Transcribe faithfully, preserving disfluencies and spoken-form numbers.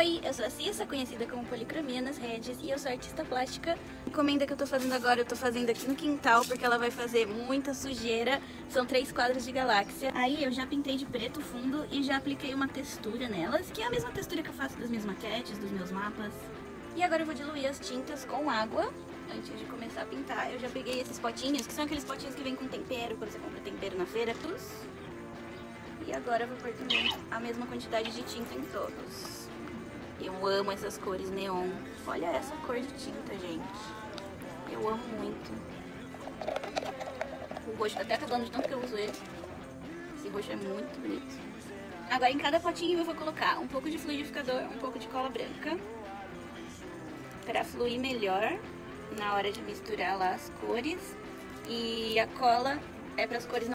Oi, eu sou a Cissa, conhecida como Policromia nas redes, e eu sou artista plástica. A encomenda que eu tô fazendo agora, eu tô fazendo aqui no quintal, porque ela vai fazer muita sujeira. São três quadros de galáxia. Aí eu já pintei de preto fundo e já apliquei uma textura nelas, que é a mesma textura que eu faço das minhas maquetes, dos meus mapas. E agora eu vou diluir as tintas com água, antes de começar a pintar. Eu já peguei esses potinhos, que são aqueles potinhos que vêm com tempero, quando você compra tempero na feira. E agora eu vou pôr também a mesma quantidade de tinta em todos. Eu amo essas cores neon. Olha essa cor de tinta, gente. Eu amo muito. O roxo tá até acabando de tanto que eu uso ele. Esse roxo é muito bonito. Agora em cada potinho eu vou colocar um pouco de fluidificador, um pouco de cola branca, para fluir melhor na hora de misturar lá as cores. E a cola é para as cores não